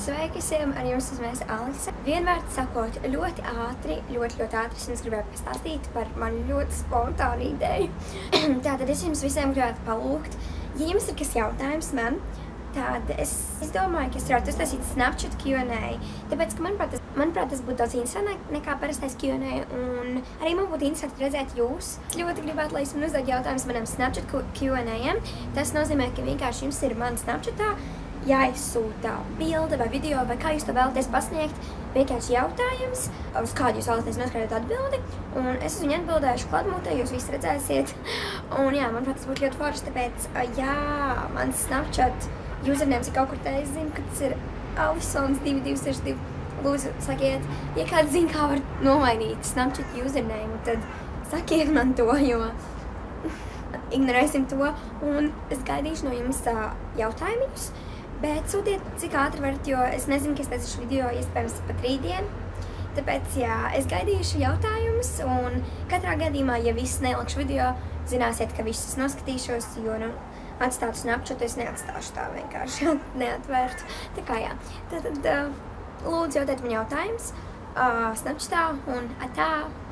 Sveiki visiem, ar jums esmu Alise. Vienvārds sakot, ļoti ātri es jums gribēju pastāstīt par manu ļoti spontānu ideju. Tātad es jums visiem gribētu palūgt, ja jums ir kas jautājums man, tad es domāju, ka es varētu uztaisīt Snapchat Q&A, tāpēc, ka manuprāt, tas būtu daudz interesantāk nekā parastais Q&A, un arī man būtu interesanti redzēt jūs. Es ļoti gribētu, lai jūs man uzdod jautājumus manam Snapchat Q&A-iem. Tas nozīmē, ka vienkārši jums ir man Snapchatā jāizsūta bilde vai video, vai kā jūs to vēlaties pasniegt, vienkārši jautājums, uz kādu jūs vēlaties noskaidrot atbildi, un es uz viņu atbildēšu kladmūtē, jūs visi redzēsiet. Un jā, manuprāt, tas būtu ļoti forši, tāpēc, jā, mans Snapchat usernames ir kaut kur te, es zinu, ka tas ir Alisons2262. Lūdzu, sakiet, ja kāds zina, kā var nomainīt Snapchat username, tad sakiet man to, jo ignorēsim to, un es gaidīšu no jums jautājumus. Bet sūtiet, cik ātri varat, jo es nezinu, ka es taisīšu video iespējams pat rītdien. Tāpēc, jā, es gaidīšu jautājumus, un katrā gadījumā, ja viss nelikšu video, zināsiet, ka visus noskatīšos, jo, atstātu Snapchatu es neatstāšu tā vienkārši, neatvērtu. Tā kā, jā. Tātad, lūdzu, jautājiet man jautājumus Snapchatā, un atā!